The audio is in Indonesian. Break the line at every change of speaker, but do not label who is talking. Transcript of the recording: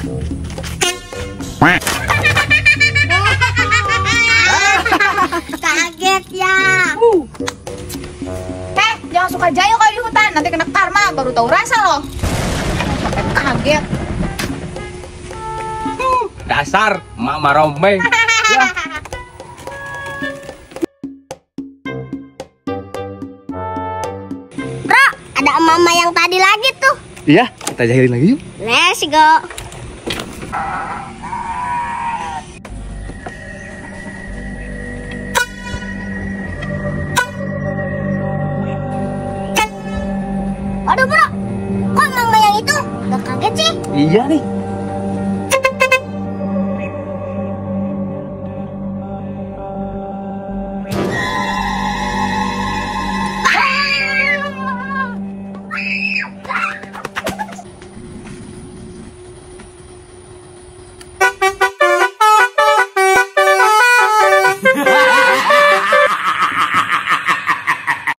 Kaget ya.
Jangan suka jayo kalau di hutan, nanti kena karma, baru tahu rasa loh. Sampai kaget.
Dasar mak marombeng. Ya.
Bro, ada mama yang tadi lagi tuh.
Iya, kita jahilin lagi yuk.
Let's go. Aduh bro, kok mama yang itu? Gak kaget sih?
Iya nih.